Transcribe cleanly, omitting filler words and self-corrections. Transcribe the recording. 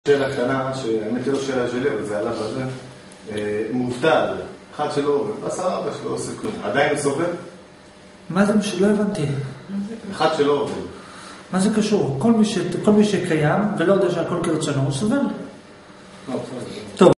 שאלה קטנה, שהאמת היא לא שאלה שלי, אבל זה עלה בזה. מובטל, אחד שלא עובד, עשה אבא שלא עושה כלום. עדיין הוא סובל? מה זה? לא הבנתי. אחד שלא עובד. מה זה קשור? כל מי שקיים ולא יודע שהכל כרצונו הוא סובל. לא, בסדר.